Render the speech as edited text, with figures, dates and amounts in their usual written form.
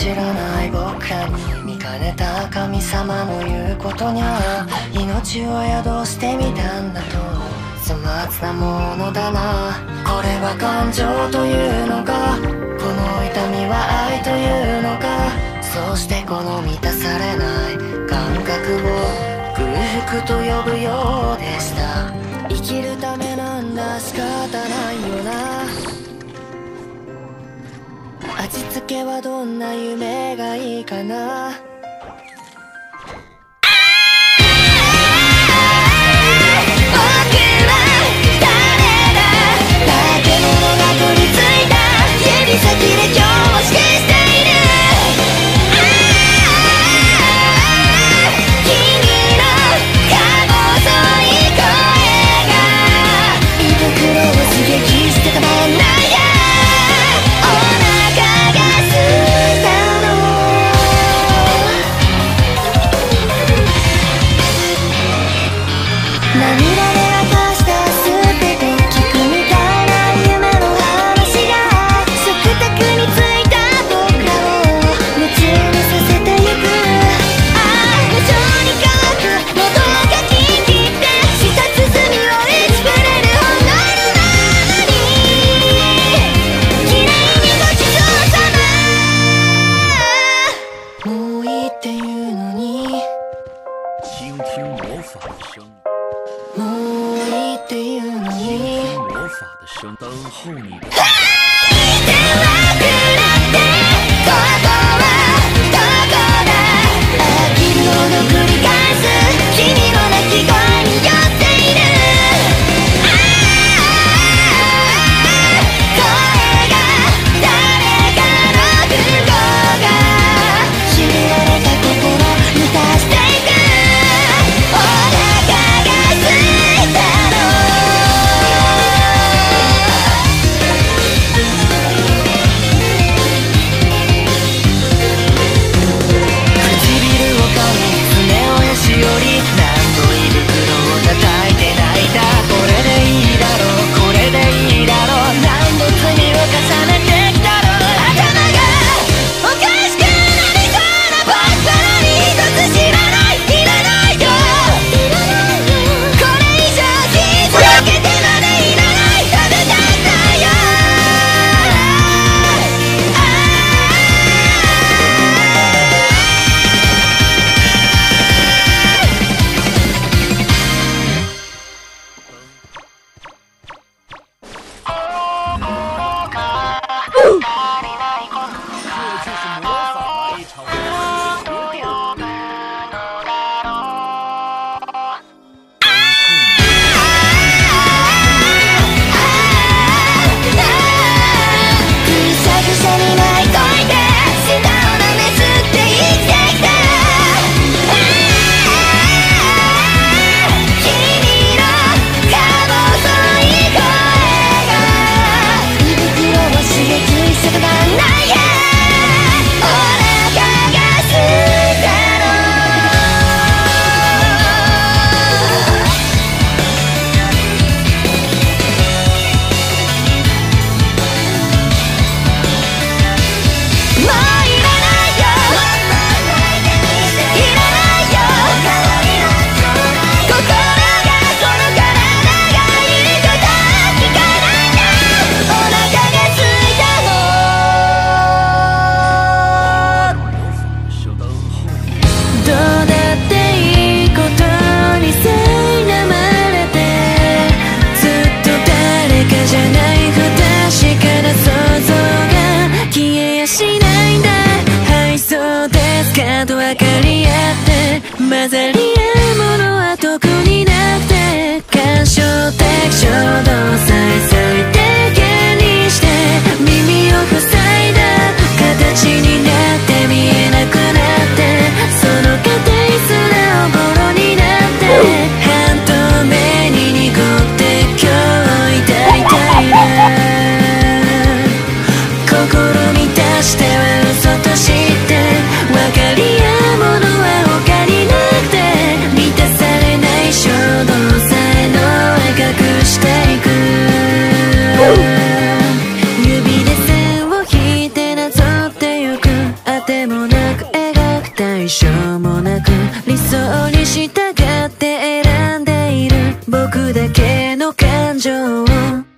知らない僕らに見かねた神様の言うことにゃ命を宿してみたんだと粗末なものだな。これは感情というのか、この痛みは愛というのか、そしてこの満たされない感覚を空腹と呼ぶようでした。生きるためなんだ、仕方ないよな。味付けはどんな夢がいいかな。指先で今日を指揮している。君のか細い声が胃袋を刺激してたまんないや。お腹が空いたの。涙で明かした全て聞くみたいな夢の話が食卓についた僕らを夢中にさせてゆく。無情に乾く喉をかき切って舌鼓を打ち触れるほんのままに綺麗にごちそうさま。もういいっていうのに倾听魔法的声音， もういいっていうのに魔法的声，等候你的。 電話くらってここはどこだ。飽きるほど繰り返す君の鳴き声に酔っている。声が誰かの不幸が知られた心満たしていく。お腹が空いたの。唇を噛み爪をやしより何度胃袋を叩いて泣いた。これでいいだろう、これでいいだろう、何度罪を重ねてきたろう。頭がおかしくなりそうな僕らに一つ知らない、いらないよ。これ以上傷つけてまでいらない、食べたくないよ。 这就是魔法的一场决斗。 ぐしゃぐしゃに巻いといて舌をなめすって生きてきた。君のか細い声が胃袋を刺激してたまんないや。お腹が空いたの。もういらないよ、いらないよ。心がこの体が言うこと聞かないんだ。お腹が空いたの。どうだっていいことに苛まれてずっと誰かじゃない不確かな想像が消えやしないんだ。はいそうですかと分かり合って混ざり合うものは特になくて感傷的衝動さえ最低限にして耳を塞いだ形になって見えなくなってその過程すらおぼろになって半透明に濁って今日を痛いたいな。心満たしては嘘として分かり合うものは他になくて満たされない衝動さえの描くしていく。 もなく描く対象もなく理想に従って選んでいる僕だけの感情を